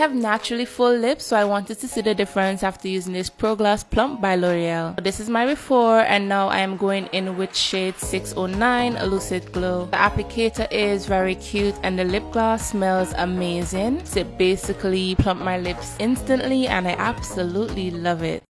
I have naturally full lips, so I wanted to see the difference after using this Pro Gloss Plump by L'Oreal. So this is my before, and now I am going in with shade 609 Lucid Glow. The applicator is very cute and the lip gloss smells amazing. So it basically plumped my lips instantly and I absolutely love it.